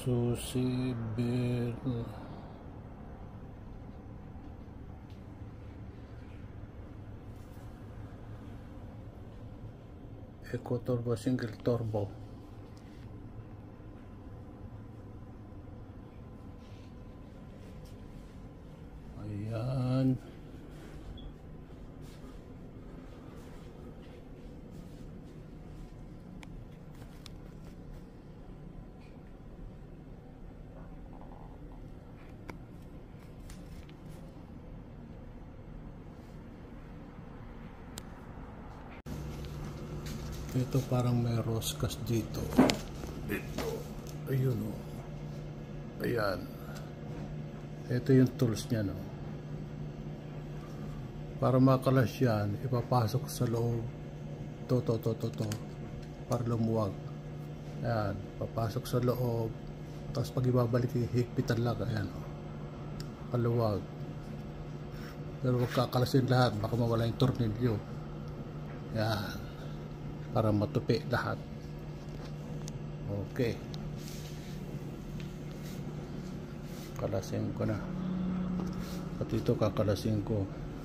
Susi Bell. Eco Turbo Single Turbo. Ayan. Ito parang may roskas dito. Ito. Ayun o. Ayan. Ito yung tools niya, no. Para makalas yan, ipapasok sa loob. To. Para lumuwag. Ayan. Papasok sa loob. Tapos pag ibabalik, higpitan lang. Ayan o. Kaluwag. Pero huwag kakalasin lahat. Baka mawala yung tornilyo. Ayan. Para matupi lahat. Okay. Kalasin ko na. Pati ito kakalasin ko.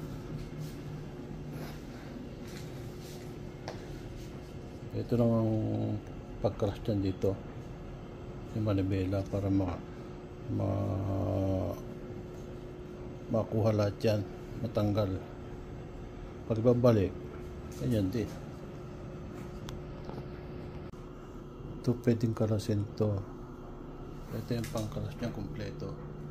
Ito lang ang pagkalas dyan dito. Yung manibela para makuha lahat yan. Matanggal. Pag babalik, ganyan din. Ito pwedeng kalasin to. Ito yung pangkalas niya kompleto.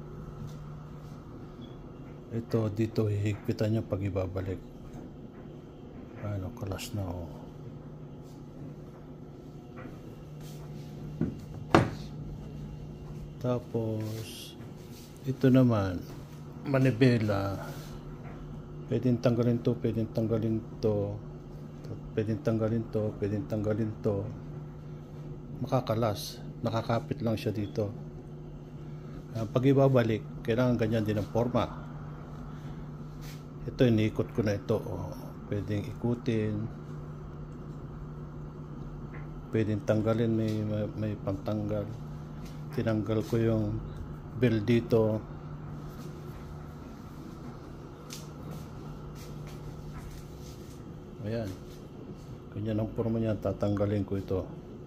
Ito dito hihigpitan niya pag ibabalik. Ano, kalas na o. Tapos ito naman manibela. Pwedeng tanggalin to, pwedeng tanggalin to, pwedeng tanggalin to, pwedeng tanggalin to. Makakalas, nakakapit lang siya dito. Pag ibabalik, kailangan ganyan din ang forma. Ito, iniikot ko na ito. Pwedeng ikutin, pwedeng tanggalin, may pantanggal. Tinanggal ko yung bell dito. Ayan, ganyan ang forma niya. Tatanggalin ko ito.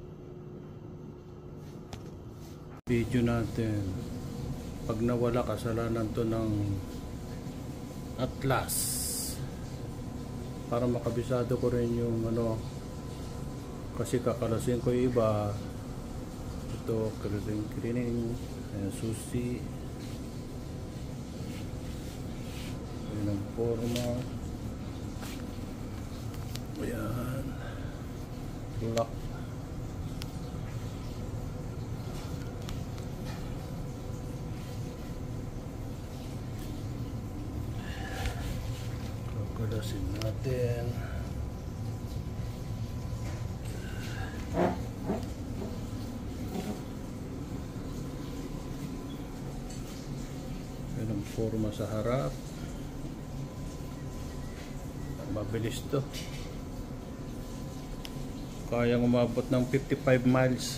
Video natin, pag nawala, kasalanan to ng Atlas. Para makabisado ko rin yung ano, kasi kakalasin ko yung iba. Ito, cleaning, ayan, susi, ayan ang forma, ayan, lock. Kakalasin natin. Yan ang forma sa harap. Mabilis to. Kayang umabot ng 55 miles.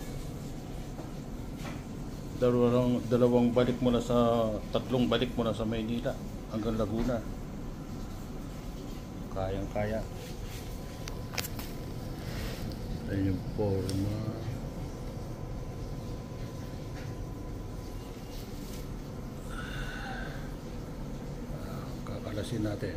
Dalawang balik mula sa, tatlong balik mula sa Maynila hanggang Laguna. Kayang-kaya. Ayan yung forma. Kakalasin natin.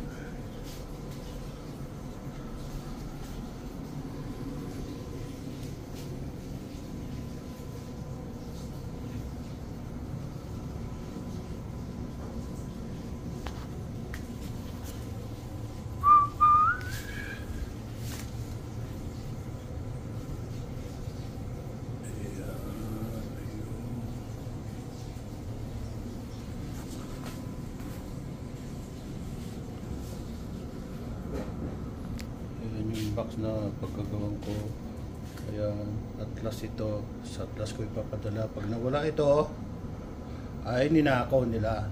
Box na pagkagawan ko. Ayan, Atlas ito. Sa Atlas ko ipapadala. Pag nawala ito, ay ninakaw nila.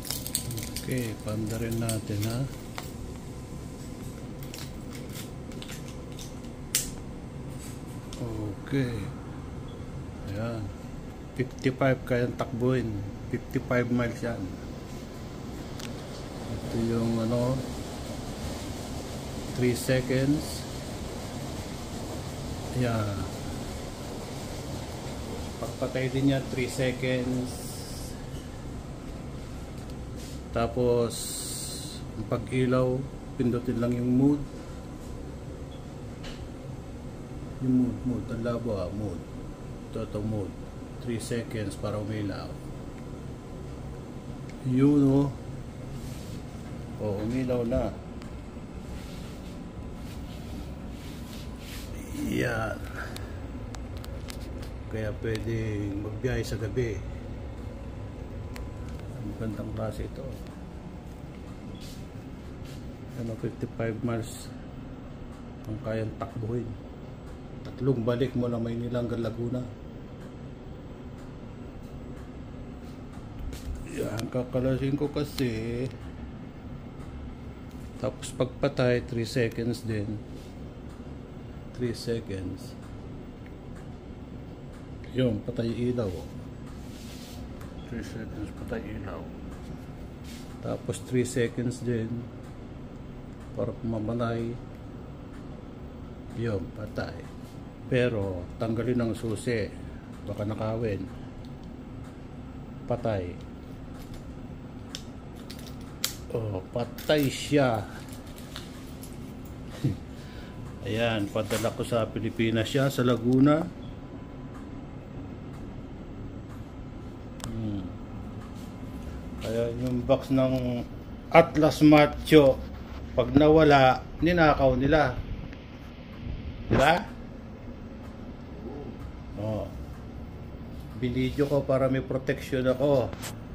Okay, panda rin natin ha. Okay. Ayan. 55 kayang takbuhin. 55 miles yan. Ito yung ano, 3 seconds. Ayan. Pagpatay din yan, 3 seconds. Tapos ang pag-ilaw, pindutin lang yung mode. Yung mode, ang labo mode. Ito mode. 3 seconds para umilaw. Yun umilaw na. Yan. Kaya pwedeng magbiyahe sa gabi. Ang gandang klase ito. Ano, 55 miles ang kayang takbuhin. 3 balik mo na Maynila hanggang Laguna. Yan, kakalasin ko kasi. Tapos pagpatay 3 seconds din. 3 seconds. Yun, patay ilaw. 3 seconds patay ilaw. Tapos 3 seconds din para pumamatay. Yun, patay. Pero tanggalin ang susi, baka nakawin. Patay. Patay siya. Ayan, padala ko sa Pilipinas siya, sa Laguna. Kaya yung box ng Atlas Macho, pag nawala, ninakaw nila. Diba? Binidyo ko para may protection ako.